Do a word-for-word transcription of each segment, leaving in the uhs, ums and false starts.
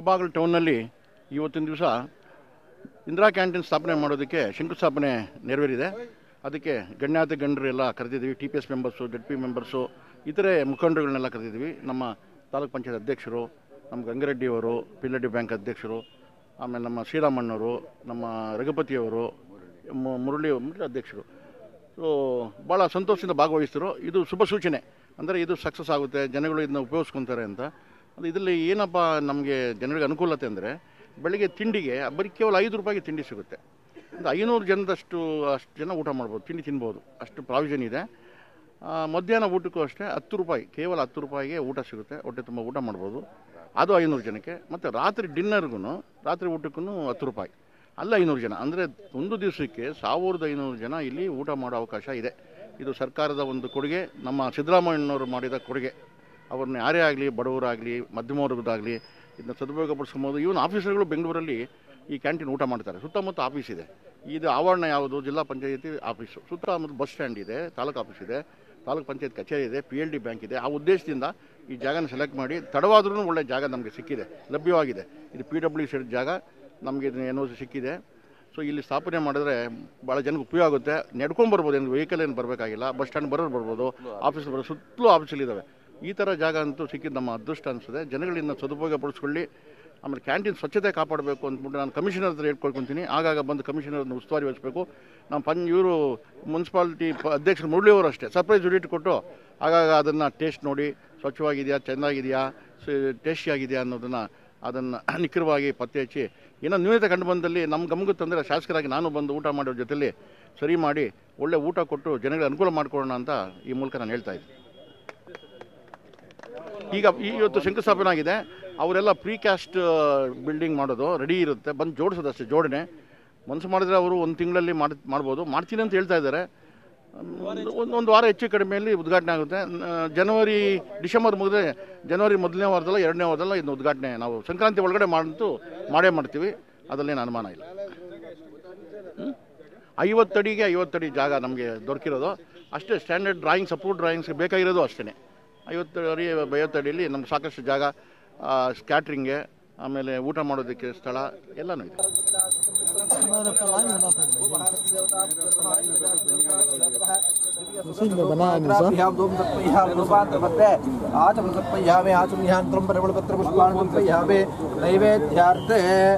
ಮುಳಬಾಗಿಲು ಟೌನ್ನಲ್ಲಿ ಇವತ್ತಿನ ದಿವಸ ಇಂದಿರಾ ಕ್ಯಾಂಟೀನ್ ಸ್ಥಾಪನೆ ಮಾಡೋದಕ್ಕೆ ಶಂಕುಸ್ಥಾಪನೆ ನೆರವೇರಿದೆ. ಅದಕ್ಕೆ ಗಣ್ಯಾತಿ ಗಣ್ಯರು ಎಲ್ಲ ಕರೆದಿದ್ದೀವಿ. T P S members, Z P members, ಇತರೆ ಮುಖಂಡರುಗಳನ್ನೆಲ್ಲ ಕರೆದಿದ್ದೀವಿ. ನಮ್ಮ ತಾಲೂಕು ಪಂಚಾಯತ್ ಅಧ್ಯಕ್ಷರು, ನಮ್ಮ ಗಂಗರೆಡ್ಡಿಯವರು, ಪಿಲ್ಲಡ್ಡಿ ಬ್ಯಾಂಕ್ ಅಧ್ಯಕ್ಷರು, ಆಮೇಲೆ ನಮ್ಮ ಶ್ರೀರಾಮಣ್ಣವರು, ನಮ್ಮ ರಘುಪತಿಯವರು, ಮುರಳಿ ಮುರಳಿ ಅಧ್ಯಕ್ಷರು. ಸೊ ಭಾಳ ಸಂತೋಷದಿಂದ ಭಾಗವಹಿಸಿದ್ರು. ಇದು ಶುಭ ಸೂಚನೆ. ಅಂದರೆ ಇದು ಸಕ್ಸಸ್ ಆಗುತ್ತೆ, ಜನಗಳು ಇದನ್ನ ಉಪಯೋಗಿಸ್ಕೊತಾರೆ ಅಂತ. ಅದು ಇದರಲ್ಲಿ ಏನಪ್ಪ ನಮಗೆ ಜನರಿಗೆ ಅನುಕೂಲತೆ ಅಂದರೆ, ಬೆಳಗ್ಗೆ ತಿಂಡಿಗೆ ಬರೀ ಕೇವಲ ಐದು ರೂಪಾಯಿಗೆ ತಿಂಡಿ ಸಿಗುತ್ತೆ. ಒಂದು ಐನೂರು ಜನದಷ್ಟು ಅಷ್ಟು ಜನ ಊಟ ಮಾಡ್ಬೋದು, ತಿಂಡಿ ತಿನ್ಬೋದು, ಅಷ್ಟು ಪ್ರಾವಿಷನ್ ಇದೆ. ಮಧ್ಯಾಹ್ನ ಊಟಕ್ಕೂ ಅಷ್ಟೇ ಹತ್ತು ರೂಪಾಯಿ, ಕೇವಲ ಹತ್ತು ರೂಪಾಯಿಗೆ ಊಟ ಸಿಗುತ್ತೆ. ಹೊಟ್ಟೆ ತುಂಬ ಊಟ ಮಾಡ್ಬೋದು, ಅದು ಐನೂರು ಜನಕ್ಕೆ. ಮತ್ತು ರಾತ್ರಿ ಡಿನ್ನರ್ಗೂ, ರಾತ್ರಿ ಊಟಕ್ಕೂ ಹತ್ತು ರೂಪಾಯಿ, ಅಲ್ಲ ಐನೂರು ಜನ. ಅಂದರೆ ಒಂದು ದಿವಸಕ್ಕೆ ಸಾವಿರದ ಐನೂರು ಜನ ಇಲ್ಲಿ ಊಟ ಮಾಡೋ ಅವಕಾಶ ಇದೆ. ಇದು ಸರ್ಕಾರದ ಒಂದು ಕೊಡುಗೆ, ನಮ್ಮ ಸಿದ್ದರಾಮಯ್ಯನವರು ಮಾಡಿದ ಕೊಡುಗೆ. ಅವ್ರನ್ನ ಯಾರೇ ಆಗಲಿ, ಬಡವರಾಗಲಿ, ಮಧ್ಯಮ ವರ್ಗದಾಗಲಿ ಇದನ್ನ ಸದುಪಯೋಗಪಡಿಸ್ಕೊಬೋದು. ಇವನ್ ಆಫೀಸರ್ಗಳು ಬೆಂಗಳೂರಲ್ಲಿ ಈ ಕ್ಯಾಂಟೀನ್ ಊಟ ಮಾಡ್ತಾರೆ. ಸುತ್ತಮುತ್ತ ಆಫೀಸ್ ಇದೆ. ಇದು ಆವರಣ ಯಾವುದು? ಜಿಲ್ಲಾ ಪಂಚಾಯತಿ ಆಫೀಸು. ಸುತ್ತಮುತ್ತ ಬಸ್ ಸ್ಟ್ಯಾಂಡ್ ಇದೆ, ತಾಲೂಕು ಆಫೀಸ್ ಇದೆ, ತಾಲೂಕು ಪಂಚಾಯತ್ ಕಚೇರಿ ಇದೆ, ಪಿ ಎಲ್ ಡಿ ಬ್ಯಾಂಕ್ ಇದೆ. ಆ ಉದ್ದೇಶದಿಂದ ಈ ಜಾಗನ ಸೆಲೆಕ್ಟ್ ಮಾಡಿ, ತಡವಾದ್ರೂ ಒಳ್ಳೆ ಜಾಗ ನಮಗೆ ಸಿಕ್ಕಿದೆ, ಲಭ್ಯವಾಗಿದೆ. ಇದು ಪಿ ಡಬ್ಲ್ಯೂ ಸಿ ಜಾಗ ನಮಗೆ ಇದನ್ನ ಏನೋ ಸಿಕ್ಕಿದೆ. ಸೊ ಇಲ್ಲಿ ಸ್ಥಾಪನೆ ಮಾಡಿದ್ರೆ ಭಾಳ ಜನಕ್ಕೆ ಉಪಯೋಗ ಆಗುತ್ತೆ. ನಡ್ಕೊಂಬರ್ಬೋದು, ಏನು ವೆಹಿಕಲ್ ಏನು ಬರಬೇಕಾಗಿಲ್ಲ. ಬಸ್ ಸ್ಟ್ಯಾಂಡ್ ಬರೋರು ಬರ್ಬೋದು, ಆಫೀಸ್ ಬರೋ ಸುತ್ತಲೂ ಆಫೀಸಲ್ಲಿದ್ದಾವೆ. ಈ ಥರ ಜಾಗ ಅಂತೂ ಸಿಕ್ಕಿದ್ದು ನಮ್ಮ ಅದೃಷ್ಟ ಅನಿಸ್ತದೆ. ಜನಗಳಿಂದ ಸದುಪಯೋಗ ಪಡಿಸ್ಕೊಳ್ಳಿ. ಆಮೇಲೆ ಕ್ಯಾಂಟೀನ್ ಸ್ವಚ್ಛತೆ ಕಾಪಾಡಬೇಕು ಅಂದ್ಬಿಟ್ಟು ನಾನು ಕಮಿಷನರ್ ಹತ್ರ ಹೇಳ್ಕೊಳ್ಕೊತೀನಿ. ಆಗಾಗ ಬಂದು ಕಮಿಷನರ್ನ ಉಸ್ತುವಾರಿ ವಹಿಸಬೇಕು. ನಮ್ಮ ಪಂಚ ಇವರು ಮುನ್ಸಿಪಾಲಿಟಿ ಅಧ್ಯಕ್ಷರು ಮುರಳಿಯವರು ಅಷ್ಟೇ ಸರ್ಪ್ರೈಸ್ ವಿಸಿಟ್ ಕೊಟ್ಟು ಆಗಾಗ ಅದನ್ನು ಟೇಸ್ಟ್ ನೋಡಿ, ಸ್ವಚ್ಛವಾಗಿದೆಯಾ, ಚೆನ್ನಾಗಿದೆಯಾ, ಟೇಸ್ಟಿ ಆಗಿದೆಯಾ ಅನ್ನೋದನ್ನು ಅದನ್ನು ನಿಖರವಾಗಿ ಪತ್ತೆ ಹಚ್ಚಿ, ಏನೋ ನ್ಯೂನತೆ ಕಂಡು ಬಂದಲ್ಲಿ ನಮ್ಮ ಗಮನಕ್ಕೆ ತಂದರೆ ಶಾಸಕರಾಗಿ ನಾನು ಬಂದು ಊಟ ಮಾಡೋರ ಜೊತೆಲಿ ಸರಿ ಮಾಡಿ ಒಳ್ಳೆ ಊಟ ಕೊಟ್ಟು ಜನಗಳಿಗೆ ಅನುಕೂಲ ಮಾಡಿಕೊಡೋಣ ಅಂತ ಈ ಮೂಲಕ ನಾನು ಹೇಳ್ತಾ ಇದ್ದೀನಿ. ಈಗ ಇವತ್ತು ಶಂಕುಸ್ಥಾಪನೆ ಆಗಿದೆ. ಅವರೆಲ್ಲ ಪ್ರೀ ಕ್ಯಾಸ್ಟ್ ಬಿಲ್ಡಿಂಗ್ ಮಾಡೋದು ರೆಡಿ ಇರುತ್ತೆ, ಬಂದು ಜೋಡಿಸೋದಷ್ಟೇ, ಜೋಡಣೆ. ಮನಸ್ಸು ಮಾಡಿದ್ರೆ ಅವರು ಒಂದು ತಿಂಗಳಲ್ಲಿ ಮಾಡಿ ಮಾಡ್ಬೋದು. ಮಾಡ್ತೀನಿ ಅಂತ ಹೇಳ್ತಾ ಇದ್ದಾರೆ. ಒಂದು ಒಂದು ವಾರ ಹೆಚ್ಚು ಕಡಿಮೆಯಲ್ಲಿ ಉದ್ಘಾಟನೆ ಆಗುತ್ತೆ. ಜನವರಿ ಡಿಸೆಂಬರ್ ಮುಗಿದ್ರೆ ಜನವರಿ ಮೊದಲನೇ ವಾರದಲ್ಲ ಎರಡನೇ ವಾರದಲ್ಲ ಇದನ್ನು ಉದ್ಘಾಟನೆ ನಾವು ಸಂಕ್ರಾಂತಿ ಒಳಗಡೆ ಮಾಡಂತೂ ಮಾಡೇ ಮಾಡ್ತೀವಿ. ಅದರಲ್ಲೇನು ಅನುಮಾನ ಇಲ್ಲ. ಐವತ್ತಡಿಗೆ ಐವತ್ತಡಿ ಜಾಗ ನಮಗೆ ದೊರಕಿರೋದು ಅಷ್ಟೇ. ಸ್ಟ್ಯಾಂಡರ್ಡ್ ಡ್ರಾಯಿಂಗ್ಸ್, ಅಪ್ರೂವ್ ಡ್ರಾಯಿಂಗ್ಸ್ಗೆ ಬೇಕಾಗಿರೋದು ಅಷ್ಟೇ. ಐವತ್ತು ಅಡಿ ಐವತ್ತಡಿಯಲ್ಲಿ ನಮ್ಗೆ ಸಾಕಷ್ಟು ಜಾಗ, ಸ್ಕ್ಯಾಟ್ರಿಂಗ್ಗೆ, ಆಮೇಲೆ ಊಟ ಮಾಡೋದಕ್ಕೆ ಸ್ಥಳ ಎಲ್ಲನೂ ಇದೆ. ನೈವೇದ್ಯಾರ್ಥೆ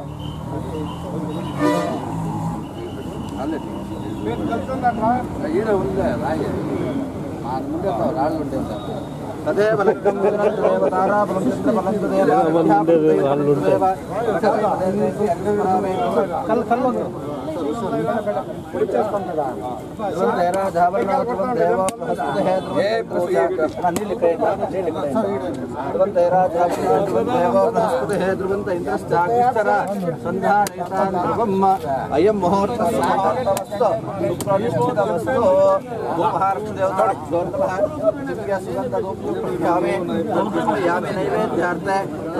तदेव लग्नं देव ताराबलं चन्द्रबलं तदेव कल कल अयं मुहूर्त नैवेद्यार्थे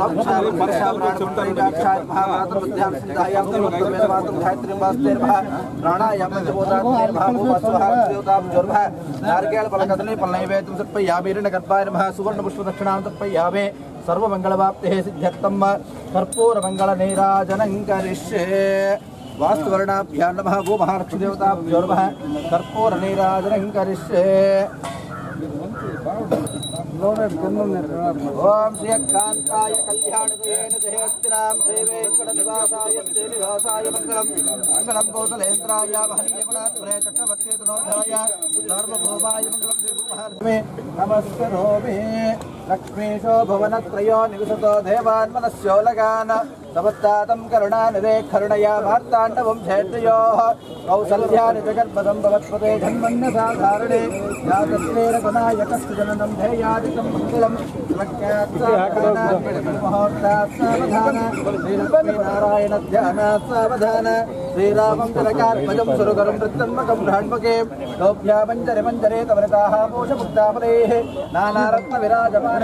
नारिकेल फलकदली फलनैवेद्यं समर्पयामि हिरण्यगर्भाय नमः सुवर्णपुष्पदक्षिणां समर्पयामि सर्वमङ्गलवाप्तेः सिद्ध्यर्थं कर्पूरमङ्गलनीराजनं करिष्ये वास्तुवर्णाभ्यां नमः गोमहालक्ष्मीदेवताभ्यो नमः कर्पूरनीराजनं करिष्ये ओम श्रीकांताय कल्याणदेन देहस्तिनां देवेंकटनिवासाय श्रीनिवासाय मंगलम मंगलम कौशलेन्द्राय महनीयगुणात्मने चक्रवर्ती तनोधाय सर्वभौमाय मंगलम श्रीभूमहालक्ष्मी नमस्करोमि लक्ष्मीशो भुवनत्रयो निवसतो देवान् मनस्योलगान् समस्तातं करुणानिधे करुणया मार्ताण्डवं क्षेत्रयोः कौसल्यानि जगन्मदं भवत्पदे जन्मन्यसाधारणे यातस्तेन गुणायकस्तु जननं धेयादितं मङ्गलं मुहूर्तात् सावधान श्रीलक्ष्मीनारायणध्यानात् सावधान श्रीरामं तिलकात्मजं सुरगरं वृत्तन्मकं भ्राण्मके लोभ्या मञ्जरे मञ्जरे तवरताः मोषमुक्ताफलेः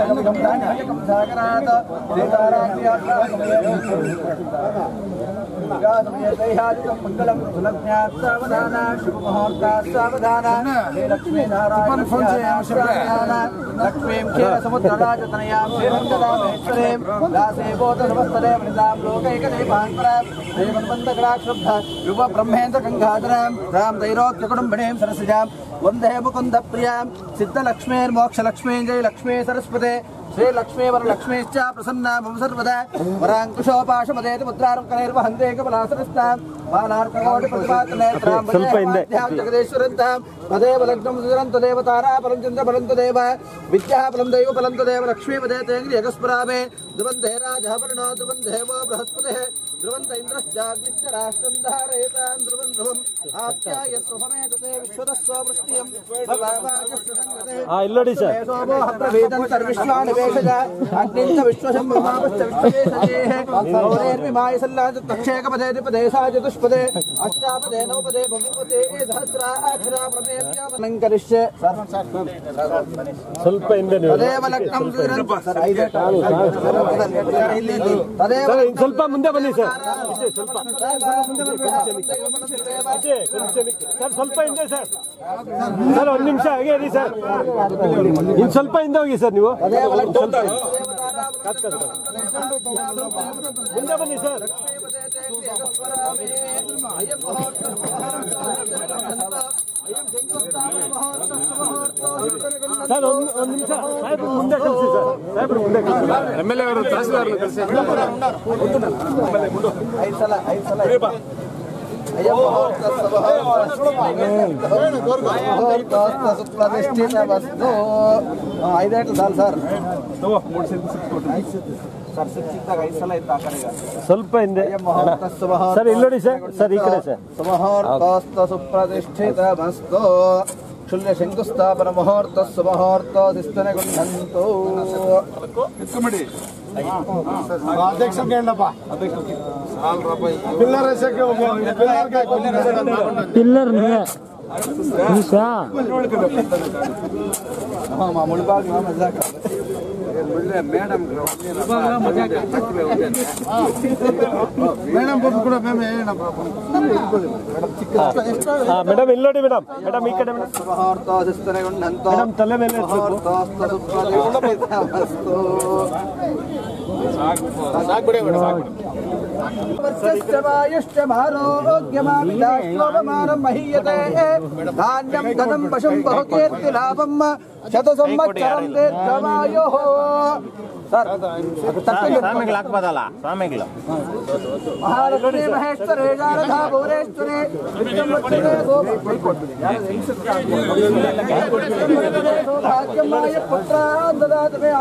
नानारत्नविराजमानकं धान्यकं सागरात् सीताराम विगासमयदैहादिकं मङ्गलं सुलग्नात् सावधान शुभमुहूर्तात् सावधान हे लक्ष्मी नारायण लक्ष्मीं क्षीरसमुद्रराजतनयां श्रीरङ्गदामेश्वरीं दासे बोधसमस्तरे वनितां लोकैकदेवान्तरां देवन्वन्दकराक्षुब्धा युवब्रह्मेन्द्रगङ्गाधरां रां दैरोक्यकुटुम्बिणीं सरसिजां वन्दे मुकुन्दप्रियां सिद्धलक्ष्मीर्मोक्षलक्ष्मीं जय लक्ष्मी सरस्वते श्री लक्ष्मी वरलक्ष्मीश्च प्रसन्ना मम सर्वदा वराङ्कुशोपाशमदेति मुद्रारुकनैर्वहन्ते कमलासनस्तां बालार्ककोटिप्रतिपातनेत्रां वदेवाद्यां जगदीश्वरन्तां तदेव लग्नं सुदरं तदेव ताराफलं चन्द्रफलं तदेव विद्याफलं दैवफलं तदेव लक्ष्मीपदे तेङ्ग्रियगस्परामे ध्रुवन्ते राजः वर्णो ध्रुवन् देवो बृहस्पतिः ध्रुवन्त इन्द्रश्चाग्निश्च राष्ट्रं धारयतां ध्रुवन् ध्रुवम् आप्याय स्वभमेतते विश्वतस्व वृष्टियं भवावाचस्य संगते इल्लोडी सर सोमो हत्रवेदन्तर्विश्वानि अग्निञ्च विश्वशम्भुमापश्च विश्ववेशजेः गौरेर्विमाय सल्लाजतक्षेकपदे द्विपदे सा चतुष्पदे अष्टापदे नवपदे बहुपदे सहस्राक्षरा प्रमेभ्यामलङ्करिष्ये ಸ್ವಲ್ಪ ಹಿಂದೆ ನೀವು ತದೇವ ಲಗ್ನಂ ತದೇವ ಸ್ವಲ್ಪ ಮುಂದೆ ಬನ್ನಿ ಸರ್ ಸ್ವಲ್ಪ ಸರ್ ಸ್ವಲ್ಪ ಹಿಂದೆ ಸರ್ ಸರ್ ಒಂದು ನಿಮಿಷ ಹಾಗೆ ಇರಿ ಸರ್ ಇನ್ನು ಸ್ವಲ್ಪ ಹಿಂದೆ ಹೋಗಿ ಸರ್ ನೀವು ಮುಂದೆ ಬನ್ನಿ ಸರ್ ಸರ್ ಒಂದು ಒಂದು ನಿಮಿಷ ಸಾಹೇಬ್ರು ಮುಂದೆ ಕಳಿಸಿ ಸರ್ ಸಾಹೇಬ್ರು ಮುಂದೆ ಕಳಿಸಿ ಎಮ್ ಎಲ್ ಎ ಅವರು ತಹಸೀಲ್ದಾರ್ ಕಳಿಸಿ ಐದು ಸಲ ಐದು ಸಲ ಐದೇಟು ಸಾಲ ಸರ್ ಸ್ವಲ್ಪ ಹಿಂದೆ ಸರ್ ಇಲ್ಲೋಡಿ ಸರ್ ಸರ್ ಈ ಕಡೆ ಸರ್ ಸುಮುಹೂರ್ತ ಸುಪ್ರತಿಷ್ಠಿತ ಮಸ್ತು ಶುಲ್ಯ ಶಂಕುಸ್ಥಾಪನ ಮುಹೂರ್ತ ಸುಮುಹೂರ್ತ ದಿಸ್ತನೆಗೊಂಡಂತು ಅಧ್ಯಕ್ಷ ಕೇಳಪ್ಪ ಪಿಲ್ಲರ್ ಎಸಕ್ಕೆ ಹೋಗಿ ಪಿಲ್ಲರ್ ಮುಳುಬಾಗ ಮಜಾಕ ಮೇಡಮ್ ಮೇಡಮ್ ಬಂದು ಕೂಡ ಮ್ಯಾಮ್ ಏನಪ್ಪ ಮೇಡಮ್ ಇಲ್ಲಿ ನೋಡಿ ಮೇಡಮ್ ಮೇಡಮ್ ಈ ಕಡೆ ಸುಮುಹೂರ್ತ ದಿಸ್ತನೆಗೊಂಡಂತು ಮೇಡಮ್ ತಲೆ ಮೇಲೆ वर्षश्चवायुश्च मारोग्यमाविदाश्लोभमानं महीयते धान्यं धनं वशं बहुकीर्तिलाभं शतसंवत्सरं दीर्घमायुः ಸ್ವಾಮಿಗಳು ಹಾಕ್ಬೋದಲ್ಲ ಸ್ವಾಮಿಗಳು महालक्ष्मी महेश्वरे शारदा भुवनेश्वरे सौभाग्यमाय पुत्रान् ददातु मे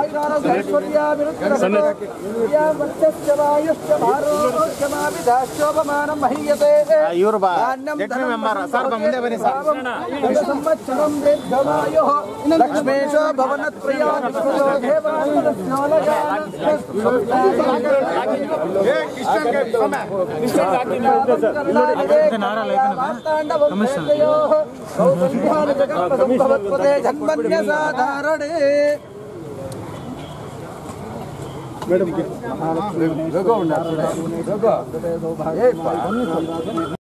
आयुरारोग्यैश्वर्याभिवृद्धिरस्तु वायुश्च भारोग्यमाविदाश्लोभमानं महीयते ಇವರು संवत्सरं दीर्घमायुः लक्ष्मीश भवनत्प्रिया जन्मन्यसाधारणे